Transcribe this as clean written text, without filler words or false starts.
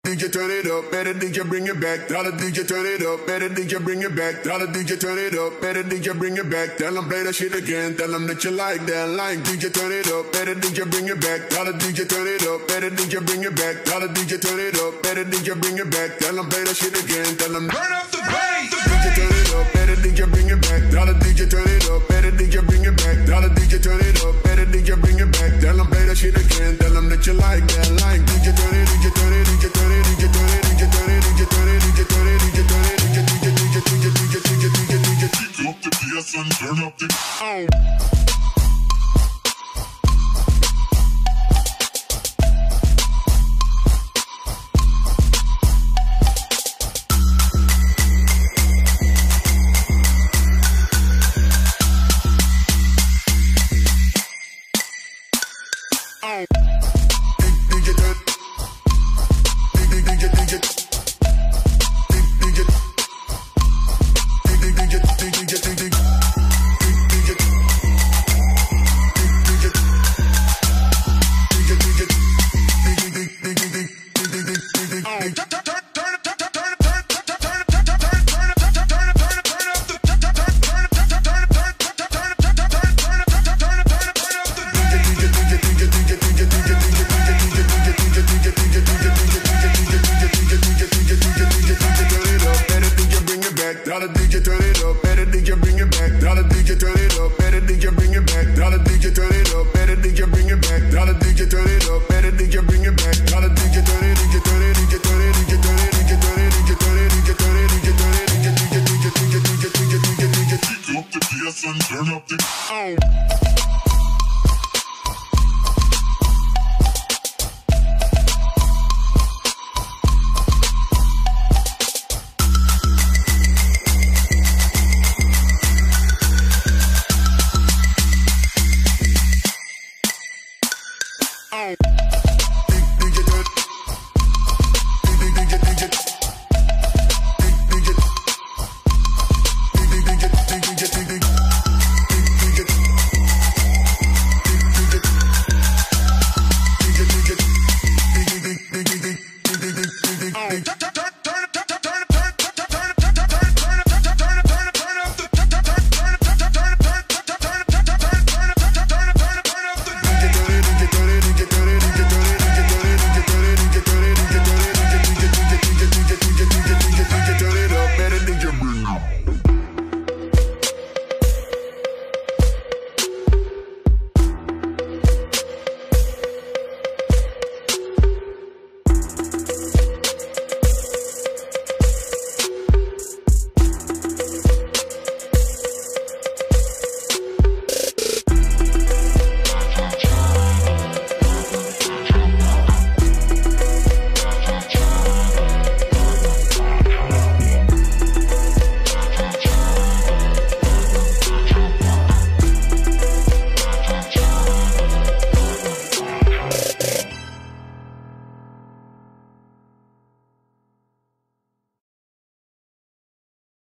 DJ turn it up, better DJ bring it back. Tell the DJ turn it up, better DJ bring it back. Tell the DJ turn it up, better DJ bring it back. Tell them play that shit again, tell them that you like that line. DJ turn it up, better DJ bring it back. Tell the DJ turn it up, better DJ bring it back. Tell the DJ turn it up, better DJ bring it back. Tell them play that shit again, tell them turn up the bass. DJ turn it up, better DJ bring it back. Tell the DJ turn it up, better DJ bring it back. Tell the DJ turn it up, better DJ bring it back. Tell them play that shit again, tell them that you like that line. DJ turn it, DJ turn it, DJ turn it. Turn up the bass and turn up the